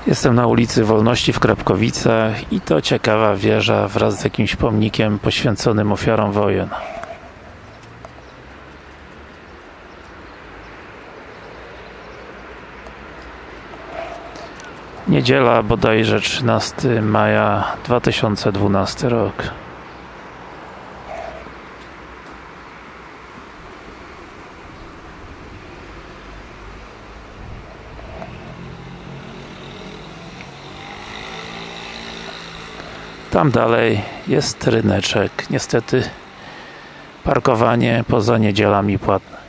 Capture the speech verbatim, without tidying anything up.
Jestem na ulicy Wolności w Krapkowicach i to ciekawa wieża wraz z jakimś pomnikiem poświęconym ofiarom wojen. Niedziela, bodajże trzynastego maja dwa tysiące dwunasty rok. Tam dalej jest ryneczek. Niestety parkowanie poza niedzielami płatne.